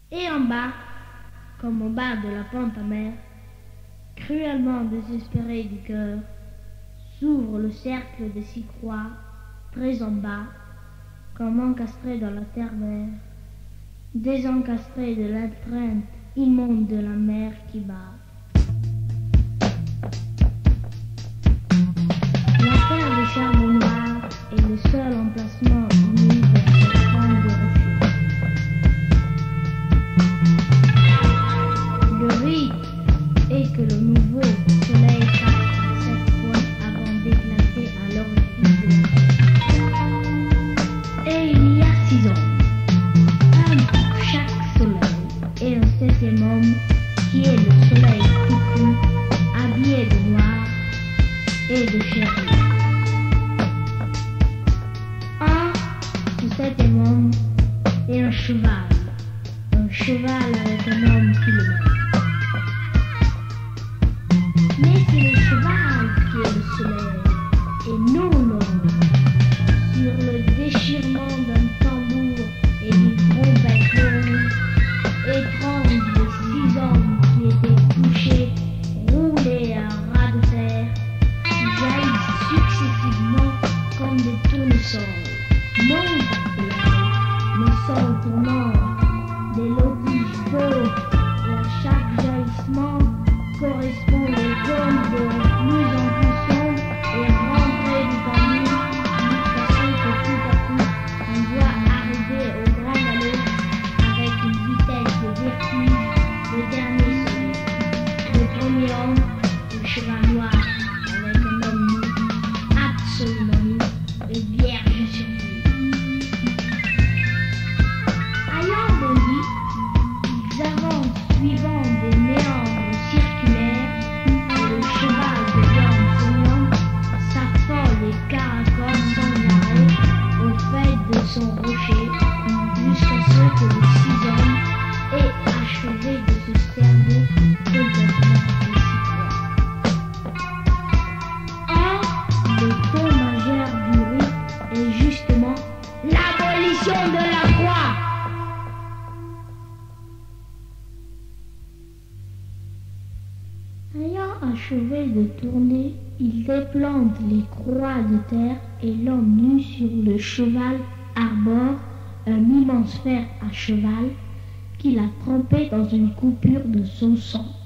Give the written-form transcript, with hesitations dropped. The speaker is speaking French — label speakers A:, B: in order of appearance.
A: Et en bas, comme au bas de la pente amère, cruellement désespéré du cœur, s'ouvre le cercle des six croix, très en bas, comme encastré dans la terre-mère, désencastré de l'étreinte immonde de la mer qui bat. La terre de charbon noir est le seul emplacement uni vers cette bande de rochers. Le rite est que le nouveau soleil passe à 7 points avant d'éclater à l'orifice de et il y a 6 hommes, un pour chaque soleil, et un 7e homme qui est le soleil tout cru, habillé de noir et de chair. Ce 7e homme est un cheval avec un homme qui le mène. Mais c'est le cheval qui est le soleil, et non l'homme. Sur le déchirement d'un tambour et d'une trompette longue, étrange les 6 hommes qui étaient couchés, roulés à ras de terre, qui jaillissent successivement comme des tournesols, non à soleil, mais sans tournant, des lotiges d'eau, et à chaque jaillissement correspond les zones de plus en plus sombres et rentrées du tambour jusqu'à ce que tout à coup on doit arriver au grand galop avec une vitesse de vertige, le dernier soleil. Le premier homme, le cheval noir, avec un homme nu, absolument nu, et vierge sur lui. Ayant bondi, ils avancent suivant des méandres circulaires, et le cheval de viande saignante s'affole et caracole sans arrêt au fait de son rocher, jusqu'à ce que les 6 hommes aient achevé de se cerner complètement les 6 croix. Or, le ton majeur du rite est justement l'abolition de la croix. Ayant achevé de tourner, il déplante les croix de terre et l'homme nu sur le cheval arbore un immense fer à cheval qu'il a trempé dans une coupure de son sang.